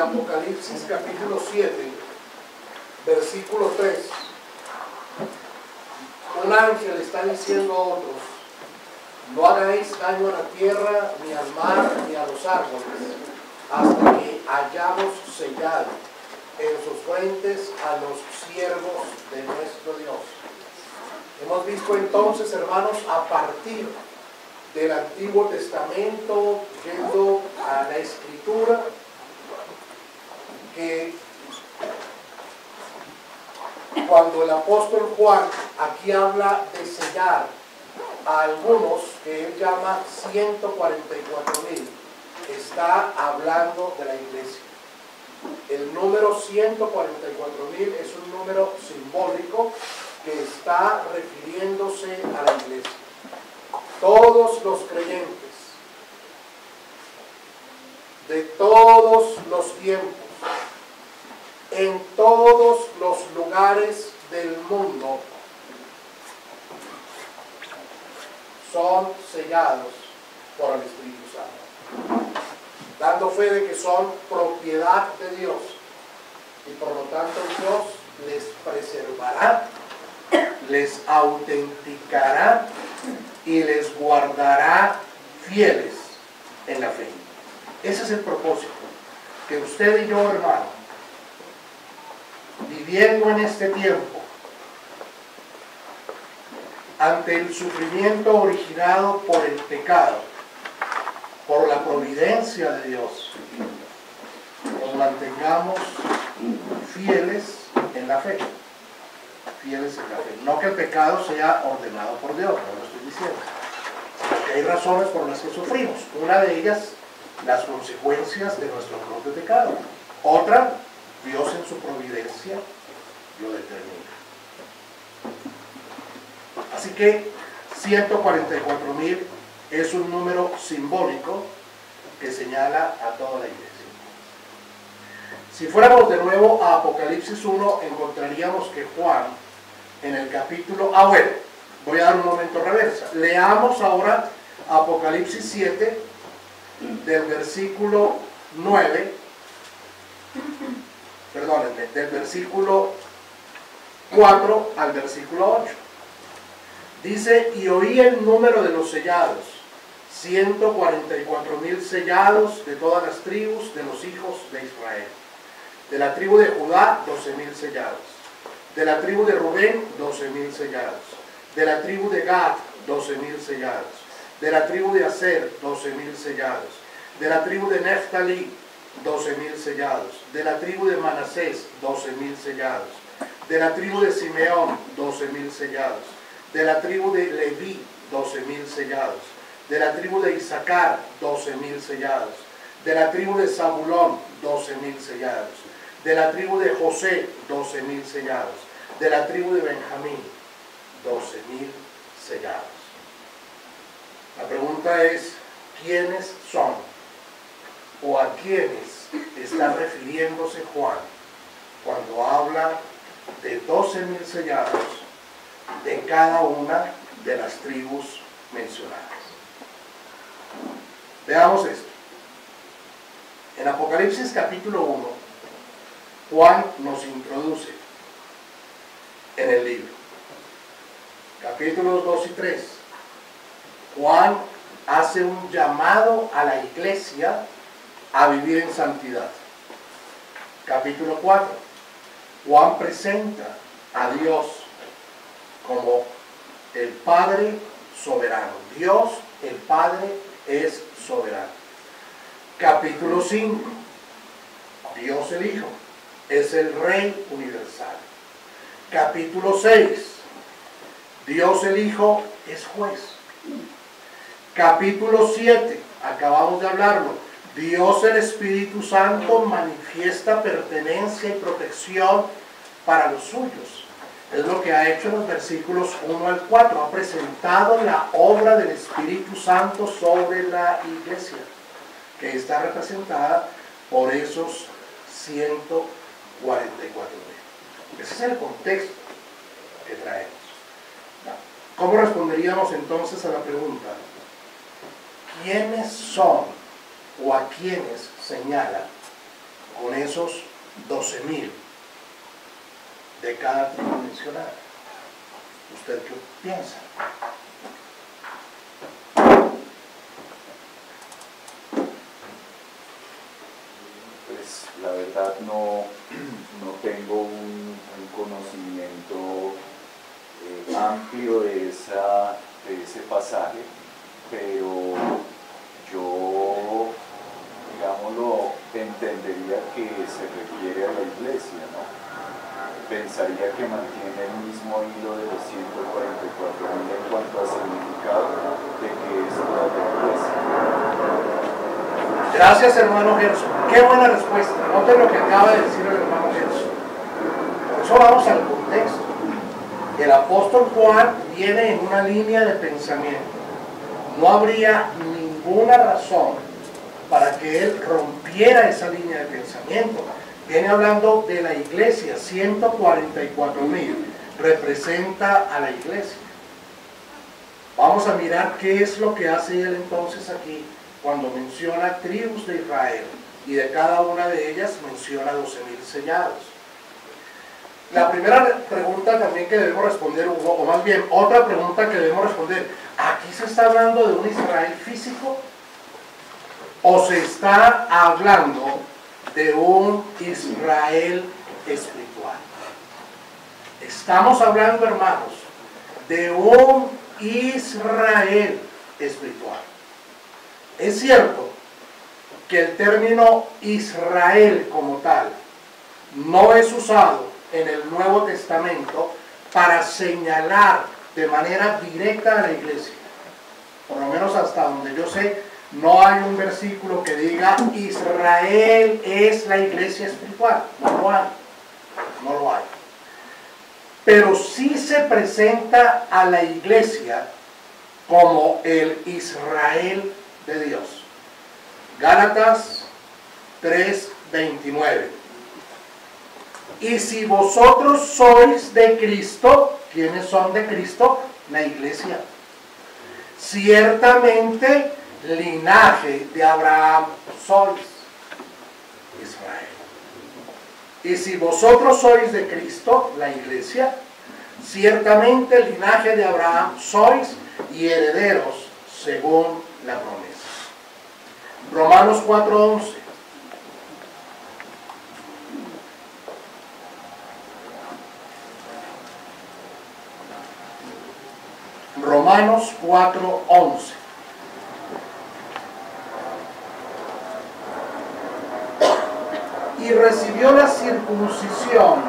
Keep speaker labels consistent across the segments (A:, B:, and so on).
A: Apocalipsis capítulo 7, versículo 3, un ángel está diciendo a otros: no hagáis daño a la tierra, ni al mar, ni a los árboles, hasta que hayamos sellado en sus frentes a los siervos de nuestro Dios. Hemos visto entonces, hermanos, a partir del Antiguo Testamento, yendo a la Escritura, que cuando el apóstol Juan aquí habla de sellar a algunos que él llama 144,000, está hablando de la iglesia. El número 144,000 es un número simbólico que está refiriéndose a la iglesia. Todos los creyentes de todos los tiempos, en todos los lugares del mundo, son sellados por el Espíritu Santo, dando fe de que son propiedad de Dios, y por lo tanto Dios les preservará, les autenticará y les guardará fieles en la fe. Ese es el propósito, que usted y yo, hermano, viviendo en este tiempo, ante el sufrimiento originado por el pecado, por la providencia de Dios, nos mantengamos fieles en la fe. Fieles en la fe. No que el pecado sea ordenado por Dios, no lo estoy diciendo, sino que hay razones por las que sufrimos. Una de ellas, las consecuencias de nuestro propio pecado. Otra, Dios en su providencia lo determina. Así que 144,000 es un número simbólico que señala a toda la iglesia. Si fuéramos de nuevo a Apocalipsis 1, encontraríamos que Juan, en el capítulo... voy a dar un momento reversa. Leamos ahora Apocalipsis 7, del versículo 9, perdónenme, del versículo 4 al versículo 8. Dice: y oí el número de los sellados, 144,000 sellados de todas las tribus de los hijos de Israel. De la tribu de Judá, 12,000 sellados. De la tribu de Rubén, 12,000 sellados. De la tribu de Gad, 12,000 sellados. De la tribu de Aser, 12,000 sellados. De la tribu de Neftalí, 12,000 sellados. De la tribu de Manasés, 12,000 sellados. De la tribu de Simeón, 12,000 sellados. De la tribu de Leví, 12,000 sellados. De la tribu de Isaacar, 12,000 sellados. De la tribu de Zabulón, 12,000 sellados. De la tribu de José, 12,000 sellados. De la tribu de Benjamín, 12,000 sellados. La pregunta es: ¿quiénes son? ¿O a quiénes está refiriéndose Juan cuando habla de 12,000 sellados de cada una de las tribus mencionadas? Veamos esto. En Apocalipsis capítulo 1, Juan nos introduce en el libro. Capítulos 2 y 3. Juan hace un llamado a la iglesia a vivir en santidad. Capítulo 4. Juan presenta a Dios como el Padre soberano. Dios, el Padre, es soberano. Capítulo 5. Dios el Hijo es el Rey universal. Capítulo 6. Dios el Hijo es juez. Capítulo 7. Acabamos de hablarlo. Dios el Espíritu Santo manifiesta pertenencia y protección para los suyos. Es lo que ha hecho en los versículos 1 al 4. Ha presentado la obra del Espíritu Santo sobre la iglesia, que está representada por esos 144,000. Ese es el contexto que traemos. ¿Cómo responderíamos entonces a la pregunta: ¿quiénes son o a quiénes señala con esos 12,000 de cada tribu mencionada? ¿Usted qué piensa?
B: Pues la verdad no tengo un conocimiento amplio de ese pasaje, pero yo, digámoslo, entendería que se refiere a la iglesia, ¿no? Pensaría que mantiene el mismo hilo de los 144.000 en cuanto a significado de que es toda la iglesia.
A: Gracias, hermano Gerson. Qué buena respuesta. Noten lo que acaba de decir el hermano Gerson. Por eso vamos al contexto. El apóstol Juan viene en una línea de pensamiento. No habría ninguna razón para que él rompiera esa línea de pensamiento. Viene hablando de la iglesia, 144,000 representa a la iglesia. Vamos a mirar qué es lo que hace él entonces aquí cuando menciona tribus de Israel, y de cada una de ellas menciona 12,000 sellados. La primera pregunta también que debemos responder, o más bien otra pregunta que debemos responder: ¿aquí se está hablando de un Israel físico o se está hablando de un Israel espiritual? Estamos hablando, hermanos, de un Israel espiritual. Es cierto que el término Israel como tal no es usado en el Nuevo Testamento para señalar de manera directa a la iglesia. Por lo menos hasta donde yo sé, no hay un versículo que diga Israel es la iglesia espiritual. No lo hay. No lo hay. Pero sí se presenta a la iglesia como el Israel de Dios. Gálatas 3:29. Y si vosotros sois de Cristo, ¿quiénes son de Cristo? La iglesia. Ciertamente, linaje de Abraham sois, Israel. Y si vosotros sois de Cristo, la iglesia, ciertamente linaje de Abraham sois y herederos según la promesa. Romanos 4:11. Romanos 4:11. Y recibió la circuncisión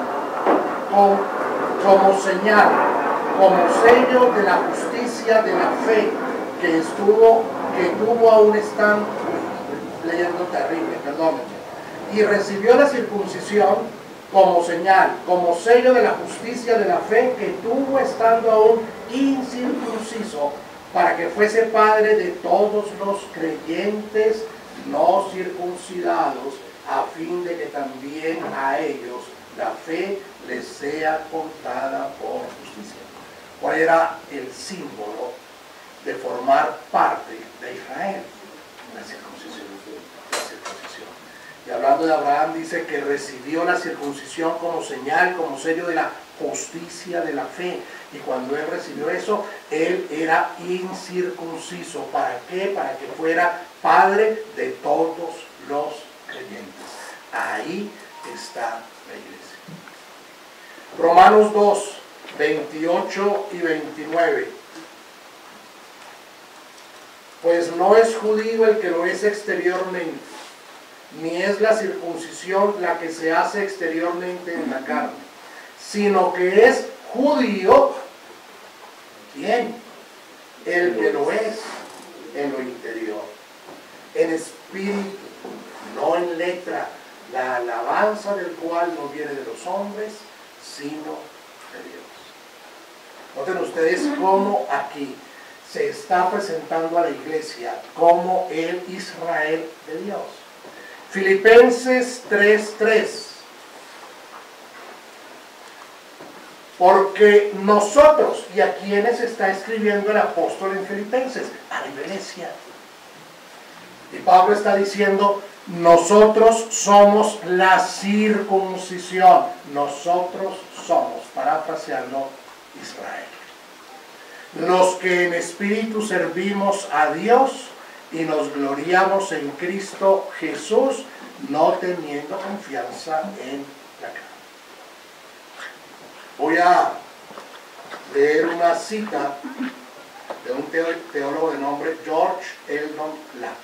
A: como señal, como sello de la justicia de la fe que tuvo aún estando, leyendo terrible, perdónenme. Y recibió la circuncisión como señal, como sello de la justicia de la fe que tuvo estando aún incircunciso, para que fuese padre de todos los creyentes no circuncidados, a fin de que también a ellos la fe les sea contada por justicia. ¿Cuál era el símbolo de formar parte de Israel? La circuncisión. Y hablando de Abraham, dice que recibió la circuncisión como señal, como sello de la justicia de la fe. Y cuando él recibió eso, él era incircunciso. ¿Para qué? Para que fuera padre de todos los creyentes. Ahí está la iglesia. Romanos 2, 28 y 29. Pues no es judío el que lo es exteriormente, ni es la circuncisión la que se hace exteriormente en la carne, sino que es judío, ¿quién? El que lo es en lo interior, en espíritu, no en letra, la alabanza del cual no viene de los hombres, sino de Dios. Noten ustedes cómo aquí se está presentando a la iglesia como el Israel de Dios. Filipenses 3:3. Porque nosotros, ¿y a quiénes está escribiendo el apóstol en Filipenses? A la iglesia. Y Pablo está diciendo, Nosotros somos la circuncisión. Nosotros somos, parafraseando, Israel. Los que en espíritu servimos a Dios y nos gloriamos en Cristo Jesús, no teniendo confianza en la carne. Voy a leer una cita de un teólogo de nombre George Eldon Latt.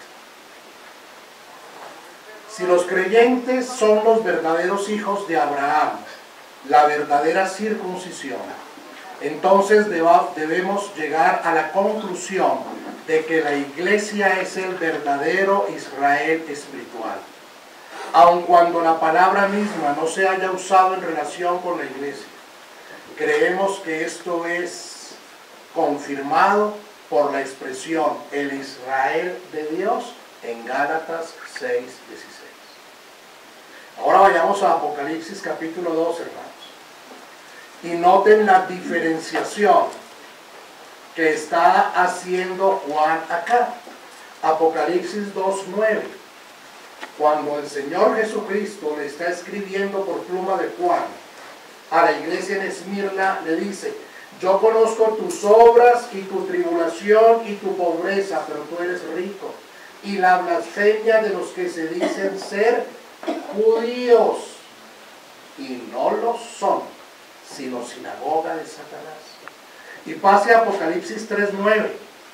A: Si los creyentes son los verdaderos hijos de Abraham, la verdadera circuncisión, entonces debemos llegar a la conclusión de que la iglesia es el verdadero Israel espiritual. Aun cuando la palabra misma no se haya usado en relación con la iglesia, creemos que esto es confirmado por la expresión el Israel de Dios en Gálatas 6:16. Ahora vayamos a Apocalipsis capítulo 2, hermanos. Y noten la diferenciación que está haciendo Juan acá. Apocalipsis 2:9. Cuando el Señor Jesucristo le está escribiendo por pluma de Juan a la iglesia en Esmirna, le dice: yo conozco tus obras y tu tribulación y tu pobreza, pero tú eres rico. Y la blasfemia de los que se dicen ser judíos y no lo son, sino sinagoga de Satanás. Y pase a Apocalipsis 3:9.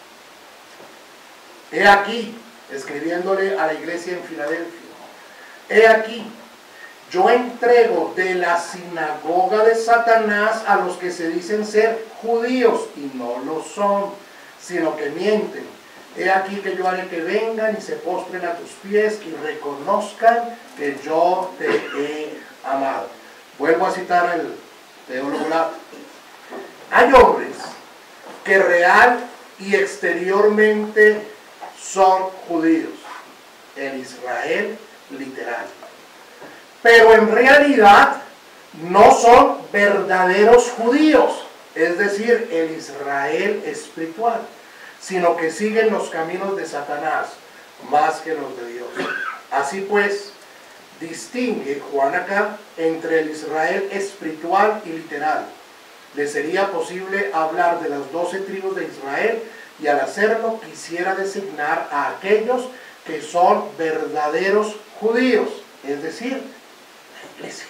A: He aquí, escribiéndole a la iglesia en Filadelfia, he aquí, yo entrego de la sinagoga de Satanás a los que se dicen ser judíos y no lo son, sino que mienten. He aquí que yo haré que vengan y se postren a tus pies y reconozcan que yo te he amado. Vuelvo a citar al teólogo Latt. Hay hombres que real y exteriormente son judíos, en Israel literal, pero en realidad no son verdaderos judíos, es decir, el Israel espiritual, sino que siguen los caminos de Satanás más que los de Dios. Así pues, distingue Juan acá entre el Israel espiritual y literal. Le sería posible hablar de las 12 tribus de Israel, y al hacerlo quisiera designar a aquellos que son verdaderos judíos, es decir, la iglesia.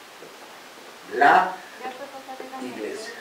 A: La iglesia.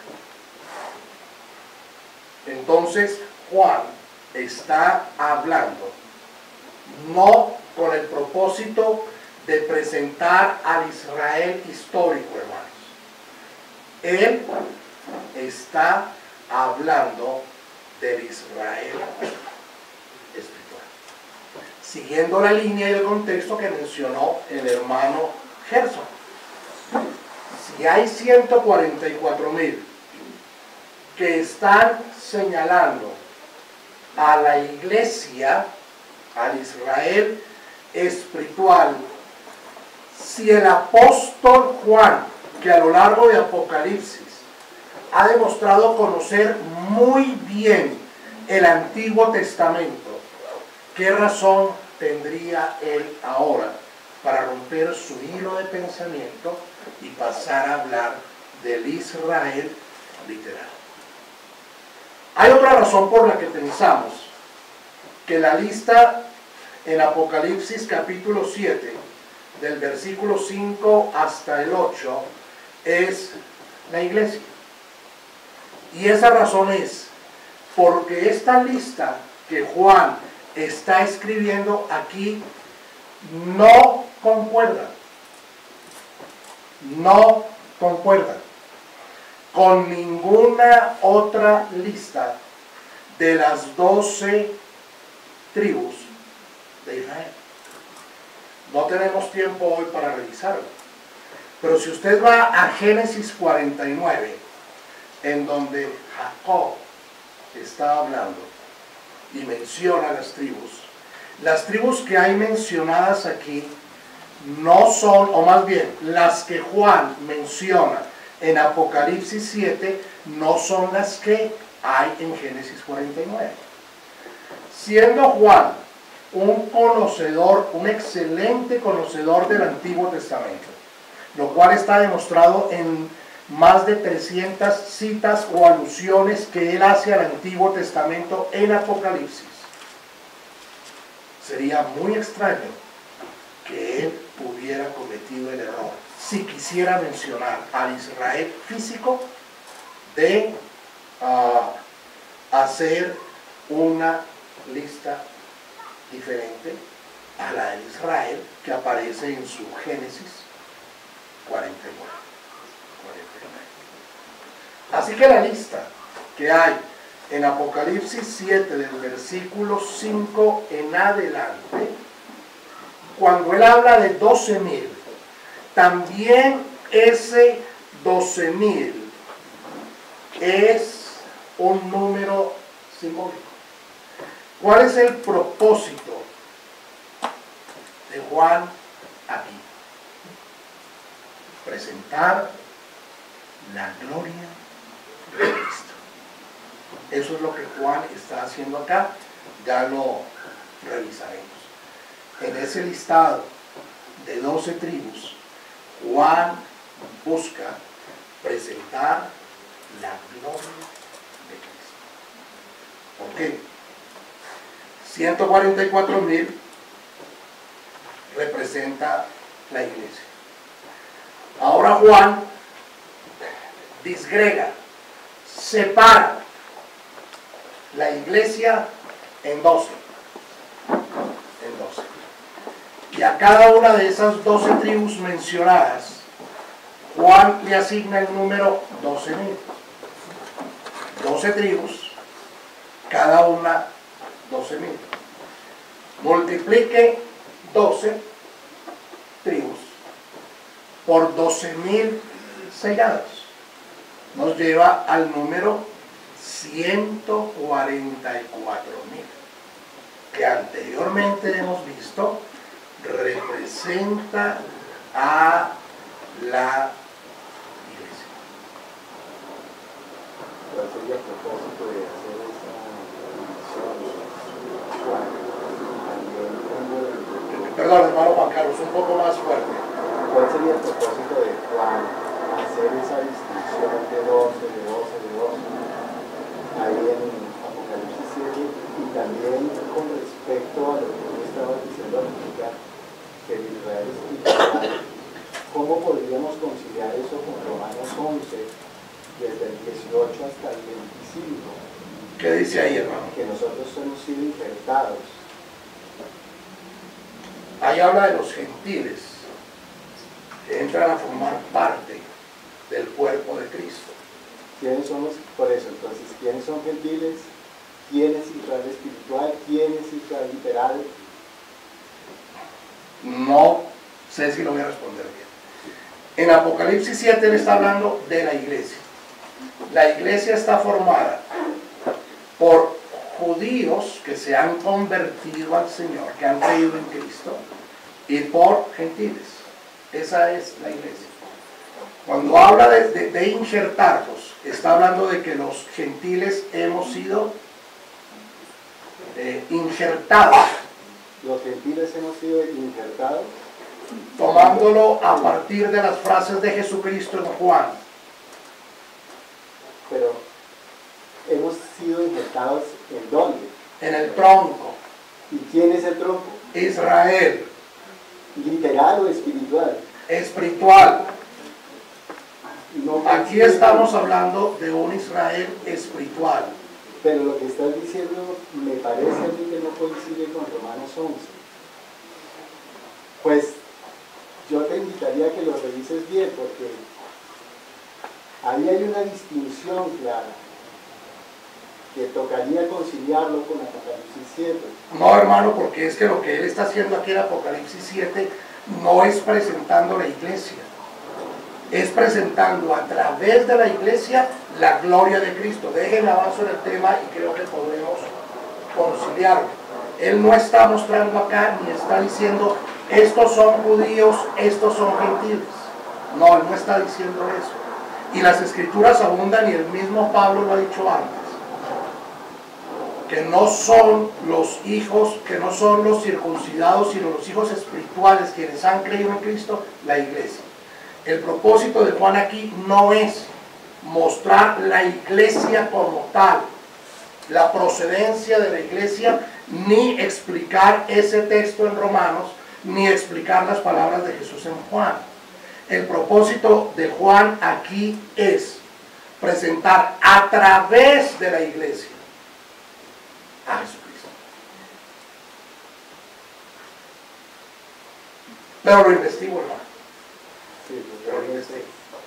A: Entonces, Juan está hablando no con el propósito de presentar al Israel histórico, hermanos. Él está hablando del Israel espiritual, siguiendo la línea y el contexto que mencionó el hermano Gerson. Si hay 144,000 que están señalando a la iglesia, al Israel espiritual, si el apóstol Juan, que a lo largo de Apocalipsis ha demostrado conocer muy bien el Antiguo Testamento, ¿qué razón tendría él ahora para romper su hilo de pensamiento y pasar a hablar del Israel literal? Hay otra razón por la que pensamos que la lista en Apocalipsis capítulo 7, del versículo 5 hasta el 8, es la iglesia. Y esa razón es porque esta lista que Juan está escribiendo aquí no concuerda con ninguna otra lista de las 12 tribus de Israel. No tenemos tiempo hoy para revisarlo, pero si usted va a Génesis 49, en donde Jacob está hablando y menciona las tribus que hay mencionadas aquí no son, o más bien, las que Juan menciona en Apocalipsis 7, no son las que hay en Génesis 49. Siendo Juan un conocedor, un excelente conocedor del Antiguo Testamento, lo cual está demostrado en más de 300 citas o alusiones que él hace al Antiguo Testamento en Apocalipsis. Sería muy extraño que él hubiera cometido el error, si quisiera mencionar al Israel físico, de hacer una lista diferente a la de Israel que aparece en su Génesis 49. Así que la lista que hay en Apocalipsis 7 del versículo 5 en adelante, cuando él habla de 12,000, también ese 12,000 es un número simbólico. ¿Cuál es el propósito de Juan aquí? Presentar la gloria de Cristo. Eso es lo que Juan está haciendo acá, ya lo revisaremos. En ese listado de 12 tribus, Juan busca presentar la gloria de Cristo. ¿Por qué? 144,000 representa la iglesia. Ahora Juan disgrega, separa la iglesia en 12. Y a cada una de esas 12 tribus mencionadas, Juan le asigna el número 12,000. 12 tribus, cada una 12,000. Multiplique 12 tribus por 12,000 sellados. Nos lleva al número 144,000, que anteriormente hemos visto representa a la iglesia.
C: ¿Cuál sería el propósito de hacer esa división?
A: Perdón, hermano Juan Carlos, un poco más fuerte.
C: ¿Cuál sería el propósito de Juan hacer esa distinción de 12, de 12, de 12? Ahí en Apocalipsis 7, y también con respecto a lo que tú estabas diciendo ahorita, que el Israel espiritual, ¿cómo podríamos conciliar eso con Romanos 11, desde el 18 hasta el 25?
A: ¿Qué dice ahí, hermano?
C: Que nosotros hemos sido injertados.
A: Ahí habla de los gentiles que entran a formar parte del cuerpo de Cristo.
C: ¿Quiénes somos? Por eso, entonces, ¿quiénes son gentiles? ¿Quién es Israel espiritual? ¿Quién es Israel literal?
A: No sé si lo voy a responder bien. En Apocalipsis 7 él está hablando de la iglesia. La iglesia está formada por judíos que se han convertido al Señor, que han creído en Cristo, y por gentiles. Esa es la iglesia. Cuando habla de injertarlos, está hablando de que los gentiles hemos sido injertados.
C: Los gentiles hemos sido injertados.
A: Tomándolo a partir de las frases de Jesucristo en Juan.
C: Pero hemos sido injertados ¿en dónde?
A: En el tronco.
C: ¿Y quién es el tronco?
A: Israel.
C: ¿Literal o espiritual?
A: Espiritual.
C: No
A: Aquí
C: coincide
A: estamos
C: con-
A: hablando de un Israel espiritual.
C: Pero lo que estás diciendo me parece a mí que no coincide con Romanos 11. Pues yo te invitaría a que lo revises bien, porque ahí hay una distinción clara que tocaría conciliarlo con Apocalipsis 7.
A: No, hermano, porque es que lo que él está haciendo aquí en Apocalipsis 7 no es presentando la iglesia. Es presentando a través de la iglesia la gloria de Cristo. Déjenme avanzar en el tema y creo que podremos conciliarlo. Él no está mostrando acá ni está diciendo estos son judíos, estos son gentiles. No, él no está diciendo eso. Y las escrituras abundan y el mismo Pablo lo ha dicho antes. que no son los hijos, que no son los circuncidados, sino los hijos espirituales quienes han creído en Cristo, la iglesia. El propósito de Juan aquí no es mostrar la iglesia como tal, la procedencia de la iglesia, ni explicar ese texto en Romanos, ni explicar las palabras de Jesús en Juan. El propósito de Juan aquí es presentar a través de la iglesia a Jesucristo. Pero lo investigo, hermano.
C: Sí,
A: Pero lo investigo.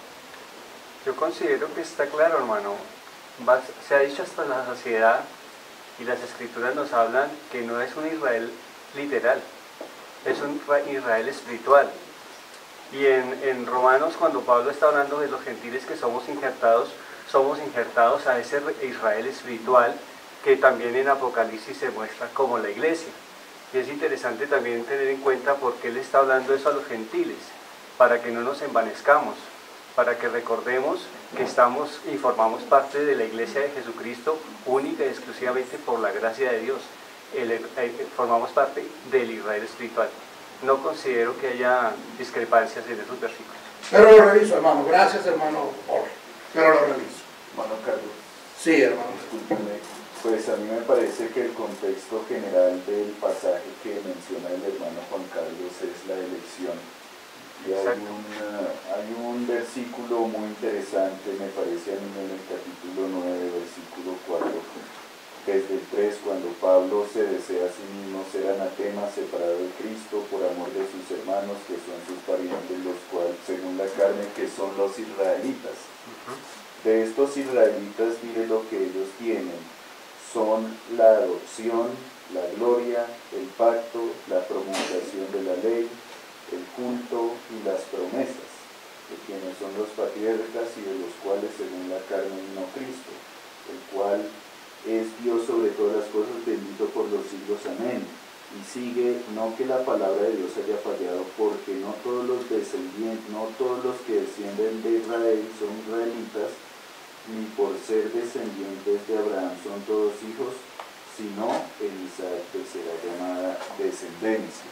D: Yo considero que está claro, hermano. Se ha dicho hasta la saciedad, y las escrituras nos hablan que no es un Israel literal, es un Israel espiritual. Y en Romanos, cuando Pablo está hablando de los gentiles que somos injertados a ese Israel espiritual, que también en Apocalipsis se muestra como la iglesia. Y es interesante también tener en cuenta por qué él está hablando eso a los gentiles, para que no nos envanezcamos, para que recordemos que estamos y formamos parte de la iglesia de Jesucristo única y exclusivamente por la gracia de Dios. Formamos parte del Israel espiritual. No considero que haya discrepancias en esos versículos.
A: Pero lo reviso, hermano. Gracias, hermano Jorge. Pero lo reviso.
B: Hermano Carlos,
A: Sí, hermano.
B: discúlpeme, pues a mí me parece que el contexto general del pasaje que menciona el hermano Juan Carlos es la elección. Y hay un versículo muy interesante, me parece a mí, en el capítulo 9, versículo 4, desde el 3, cuando Pablo se desea a sí mismo ser anatema, separado de Cristo, por amor de sus hermanos, que son sus parientes, los cuales, según la carne, que son los israelitas. De estos israelitas, mire lo que ellos tienen: son la adopción, la gloria, el pacto, la promulgación de la ley, el culto y las promesas, de quienes son los patriarcas y de los cuales, según la carne, vino Cristo, el cual es Dios sobre todas las cosas, bendito por los siglos, amén. Y sigue: no que la palabra de Dios haya fallado, porque no todos los descendientes, no todos los que descienden de Israel son israelitas, ni por ser descendientes de Abraham son todos hijos, sino en Isaac será llamada descendencia.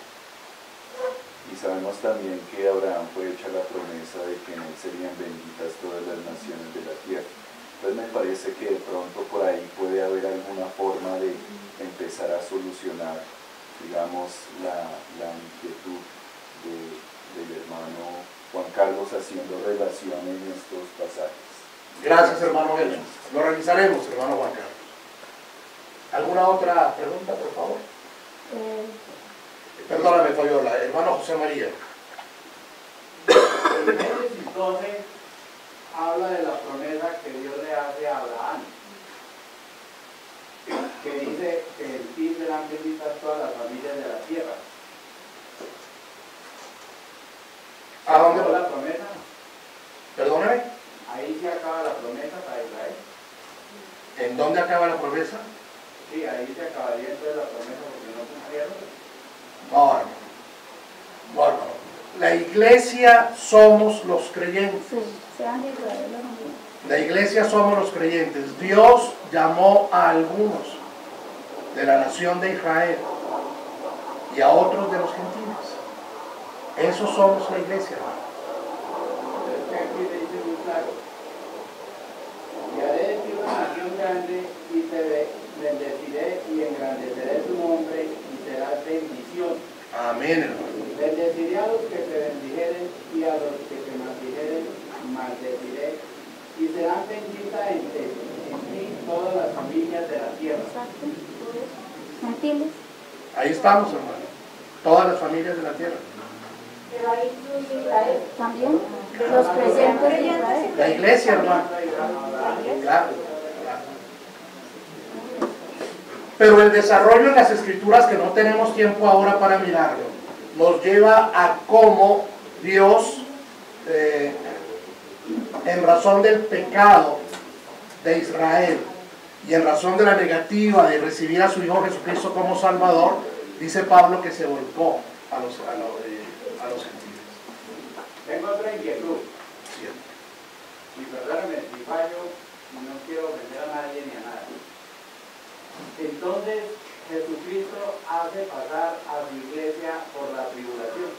B: Y sabemos también que a Abraham fue hecha la promesa de que en él serían benditas todas las naciones de la tierra. Entonces me parece que de pronto por ahí puede haber alguna forma de empezar a solucionar, digamos, la inquietud del hermano Juan Carlos haciendo relación en estos pasajes.
A: Gracias, hermano Elton. Lo revisaremos, hermano Juan Carlos. ¿Alguna otra pregunta, por favor? Perdóname, Fabiola. Hermano José María.
E: En Génesis 12 habla de la promesa que Dios le hace a Abraham, que dice que en ti serán benditas todas las familias de la tierra.
A: ¿A dónde
E: ¿Acabó
A: va?
E: la promesa?
A: Perdóname.
E: Ahí se acaba la promesa para Israel.
A: ¿En dónde acaba la promesa?
E: Sí, ahí se acabaría entonces la promesa porque no cumplieron.
A: No, hermano. No, hermano. La iglesia somos los creyentes.
F: Sí, sean de Israel la familia.
A: La iglesia somos los creyentes. Dios llamó a algunos de la nación de Israel y a otros de los gentiles. Esos somos la iglesia, hermano.
E: Aquí le dice muy claro: y haré de ti una nación grande y te bendeciré y engrandeceré tu nombre y serás bendición.
A: Amén, hermano.
E: Bendeciré a los que te bendijeren y a los que te maldijeren maldeciré, y serán benditas en ti todas las familias de la tierra.
F: Exacto. Gentiles.
A: Ahí estamos, hermano. Todas las familias de la tierra.
F: Pero ahí incluye Israel también. Los creyentes de Israel.
A: La iglesia, hermano. Claro. Pero el desarrollo en las escrituras, que no tenemos tiempo ahora para mirarlo, nos lleva a cómo Dios, en razón del pecado de Israel y en razón de la negativa de recibir a su Hijo Jesucristo como Salvador, dice Pablo que se volcó a los gentiles.
E: Tengo otra inquietud,
A: Cierto.
E: y perdóname si fallo, no quiero ofender a nadie ni a nada. Entonces Jesucristo hace pasar a su iglesia por la tribulación.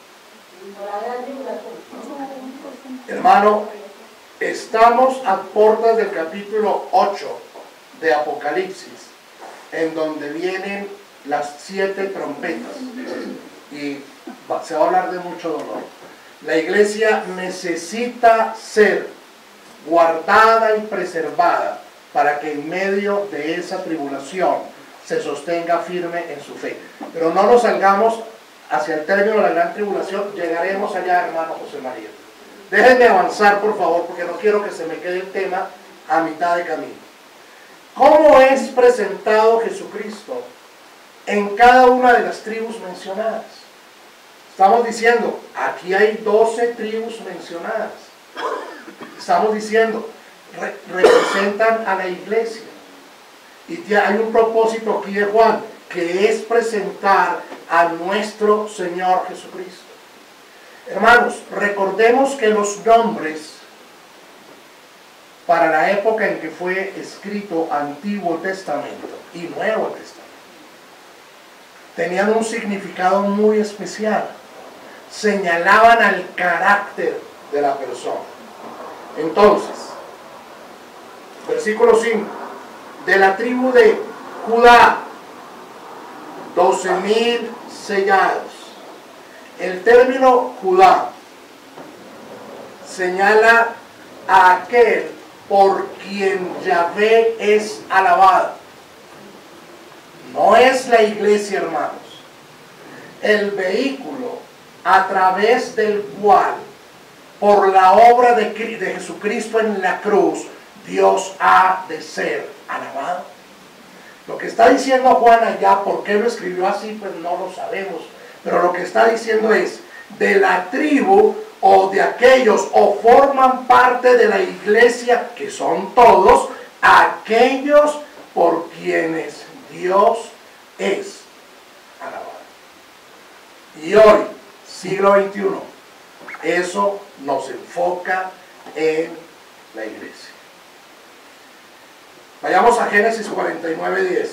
A: Hermano, estamos a puertas del capítulo 8 de Apocalipsis, en donde vienen las 7 trompetas, y se va a hablar de mucho dolor. La iglesia necesita ser guardada y preservada para que en medio de esa tribulación se sostenga firme en su fe. Pero no nos salgamos hacia el término de la gran tribulación, llegaremos allá, hermano José María. Déjenme avanzar, por favor, porque no quiero que se me quede el tema a mitad de camino. ¿Cómo es presentado Jesucristo en cada una de las tribus mencionadas? Estamos diciendo, aquí hay 12 tribus mencionadas. Estamos diciendo, representan a la iglesia. Y hay un propósito aquí de Juan, que es presentar a nuestro Señor Jesucristo. Hermanos, recordemos que los nombres para la época en que fue escrito Antiguo Testamento y Nuevo Testamento tenían un significado muy especial. Señalaban al carácter de la persona. Entonces, versículo 5, de la tribu de Judá, 12,000 sellados. El término Judá señala a aquel por quien Yahvé es alabado. No es la iglesia, hermanos. El vehículo a través del cual, por la obra de Jesucristo en la cruz, Dios ha de ser alabado. Lo que está diciendo Juan allá, ¿por qué lo escribió así? Pues no lo sabemos. Pero lo que está diciendo es, de la tribu o de aquellos, o forman parte de la iglesia, que son todos, aquellos por quienes Dios es alabado. Y hoy, siglo XXI, eso nos enfoca en la iglesia. Vayamos a Génesis 49:10.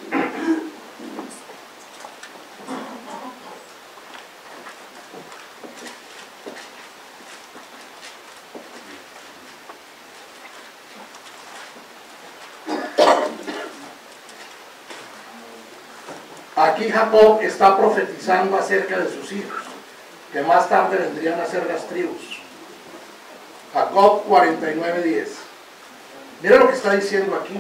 A: Aquí Jacob está profetizando acerca de sus hijos, que más tarde vendrían a ser las tribus. Jacob 49:10. Mira lo que está diciendo aquí.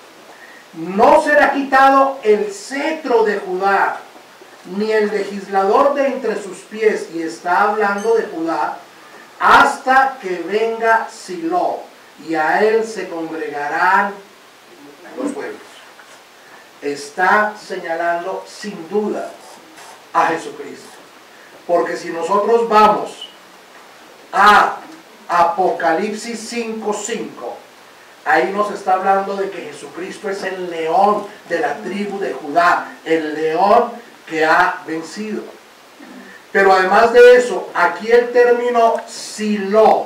A: No será quitado el cetro de Judá, ni el legislador de entre sus pies, y está hablando de Judá, hasta que venga Silo, y a él se congregarán los pueblos. Está señalando sin duda a Jesucristo. Porque si nosotros vamos a Apocalipsis 5:5, ahí nos está hablando de que Jesucristo es el león de la tribu de Judá, el león que ha vencido. Pero además de eso, aquí el término Silo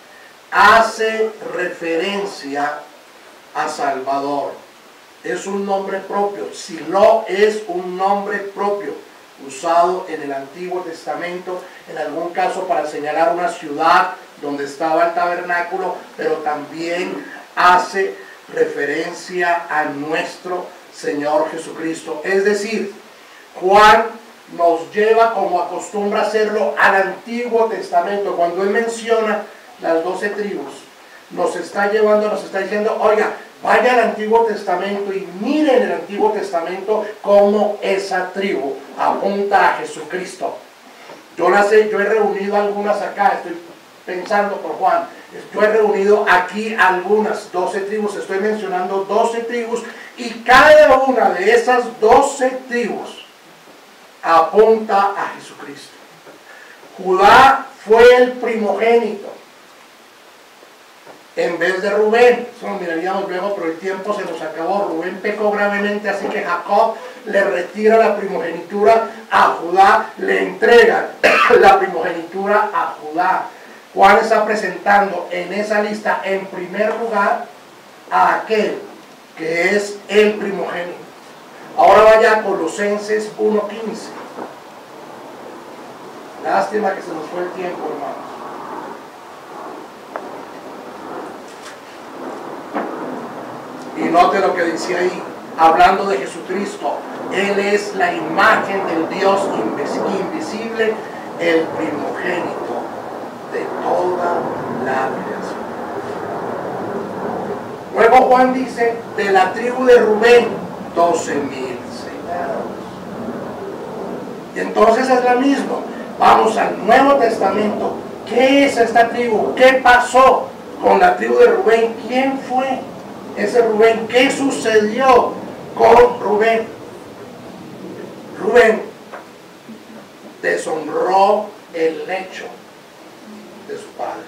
A: hace referencia a Salvador. Es un nombre propio. Silo es un nombre propio, usado en el Antiguo Testamento, en algún caso para señalar una ciudad donde estaba el tabernáculo, pero también hace referencia a nuestro Señor Jesucristo. Es decir, Juan nos lleva, como acostumbra hacerlo, al Antiguo Testamento. Cuando él menciona las 12 tribus, nos está llevando, nos está diciendo, oiga, vaya al Antiguo Testamento y miren el Antiguo Testamento cómo esa tribu apunta a Jesucristo. Yo he reunido algunas acá, estoy pensando por Juan, yo he reunido aquí algunas 12 tribus, estoy mencionando 12 tribus, y cada una de esas 12 tribus apunta a Jesucristo. Judá fue el primogénito en vez de Rubén. Eso lo miraríamos luego, pero el tiempo se nos acabó. Rubén pecó gravemente, así que Jacob le retira la primogenitura a Judá, le entrega la primogenitura a Judá. Juan está presentando en esa lista, en primer lugar, a aquel que es el primogénito. Ahora vaya a Colosenses 1:15. Lástima que se nos fue el tiempo, hermanos. Y note lo que dice ahí, hablando de Jesucristo. Él es la imagen del Dios invisible, el primogénito de toda la creación. Luego Juan dice, de la tribu de Rubén, 12,000 señados. Y entonces es lo mismo. Vamos al Nuevo Testamento. ¿Qué es esta tribu? ¿Qué pasó con la tribu de Rubén? ¿Quién fue ese Rubén? ¿Qué sucedió con Rubén? Rubén deshonró el lecho de su padre.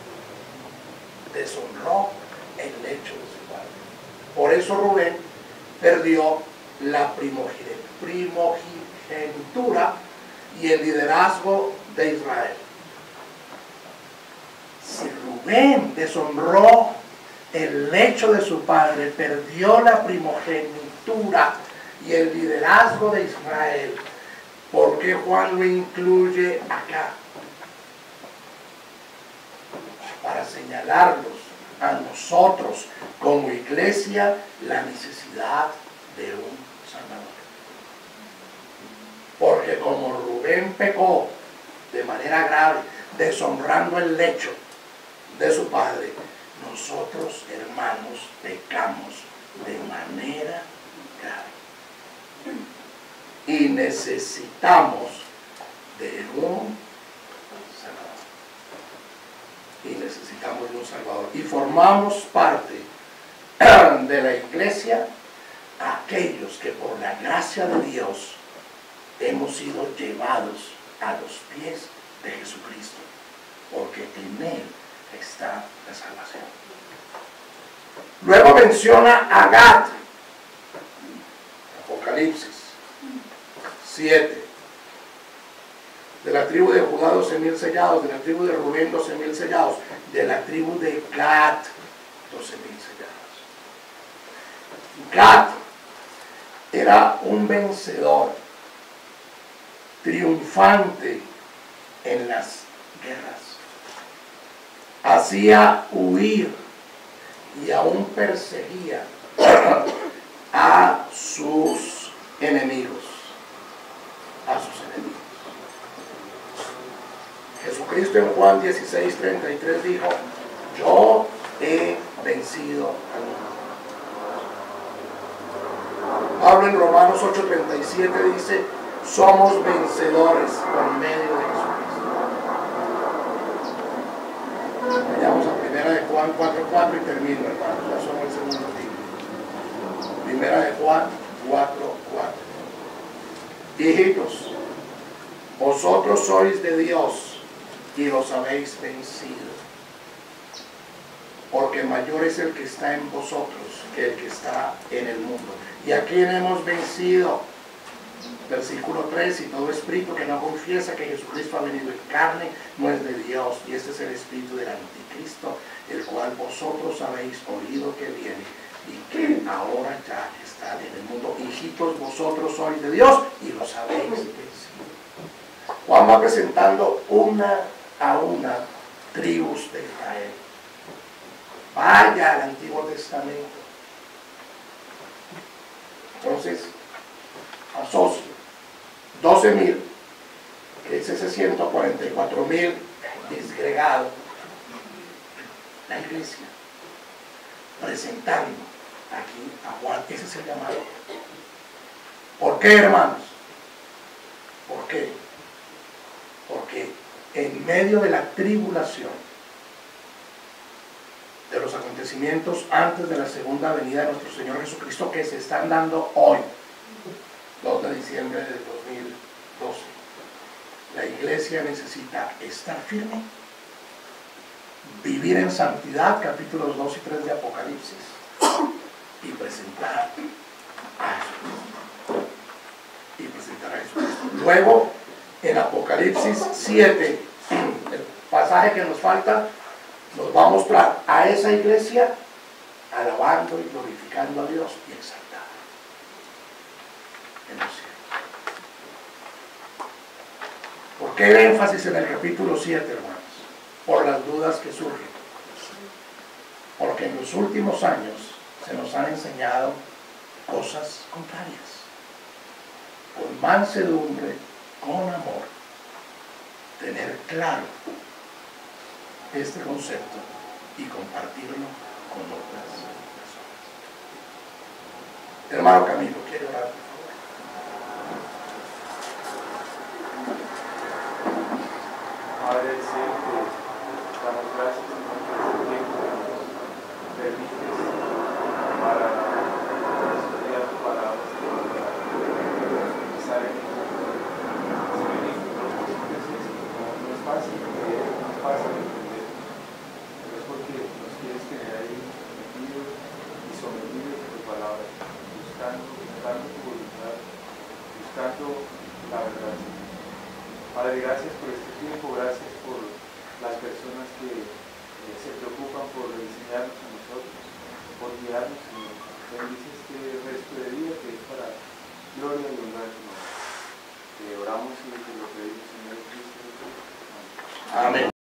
A: Deshonró el lecho de su padre. Por eso Rubén perdió la primogenitura y el liderazgo de Israel. Si Rubén deshonró el lecho de su padre, perdió la primogenitura y el liderazgo de Israel, ¿por qué Juan lo incluye acá? Para señalarlos a nosotros como iglesia la necesidad de un Salvador. Porque como Rubén pecó de manera grave, deshonrando el lecho de su padre, nosotros, hermanos, pecamos de manera grave. Y necesitamos de un Salvador. Y necesitamos de un Salvador. Y formamos parte de la iglesia aquellos que por la gracia de Dios hemos sido llevados a los pies de Jesucristo, porque en Él está la salvación. Luego menciona a Gad, Apocalipsis 7. De la tribu de Judá 12,000 sellados, de la tribu de Rubén 12,000 sellados, de la tribu de Gad 12,000 sellados. Gad era un vencedor, triunfante en las guerras. Hacía huir y aún perseguía a sus enemigos. A sus enemigos. Jesucristo en Juan 16:33 dijo, yo he vencido al mundo. Pablo en Romanos 8:37 dice, somos vencedores por medio de Jesucristo. Vayamos a primera de Juan 4:4 y termino, hermanos, ya somos el segundo tiempo. Primera de Juan 4:4. Hijitos, vosotros sois de Dios y los habéis vencido, porque mayor es el que está en vosotros que el que está en el mundo. ¿Y a quién hemos vencido? Versículo 3, y todo espíritu que no confiesa que Jesucristo ha venido en carne no es de Dios, y este es el espíritu del anticristo, el cual vosotros habéis oído que viene y que ahora ya está en el mundo. Hijitos, vosotros sois de Dios y los habéis vencido. Juan va presentando una a una tribus de Israel. Vaya al Antiguo Testamento. Entonces, asocio 12,000, que es ese 144,000 disgregado, la iglesia, presentando aquí a Juan. Ese es el llamado. ¿Por qué, hermanos? ¿Por qué? Porque en medio de la tribulación, de los acontecimientos antes de la segunda venida de nuestro Señor Jesucristo, que se están dando hoy, 2 de diciembre del 2012, la iglesia necesita estar firme, vivir en santidad, capítulos 2 y 3 de Apocalipsis, y presentar a Jesucristo. Y presentar a Jesucristo. Luego, en Apocalipsis 7, el pasaje que nos falta, nos va a mostrar a esa iglesia alabando y glorificando a Dios y exaltando en los cielos. ¿Por qué el énfasis en el capítulo 7, hermanos? Por las dudas que surgen. Porque en los últimos años se nos han enseñado cosas contrarias. Con mansedumbre, con amor, tener claro este concepto y compartirlo con otras personas. Hermano Camilo, ¿quiere orar, por favor?
B: Padre del cielo, te damos gracias por este tiempo que nos permites para estudiar tu palabra, pensar en ella. No es fácil creer, no es fácil entender, pero es porque nos quieres tener ahí metidos y sometidos a tu palabra, buscando tu voluntad, buscando la verdad. Padre, gracias por este tiempo, gracias por las personas que se preocupan por enseñarnos a nosotros, por guiarnos, Señor. Bendice este resto de día que es para gloria y honra de tu nombre. Te oramos y te lo pedimos, Señor Cristo. Amén.
A: Amén.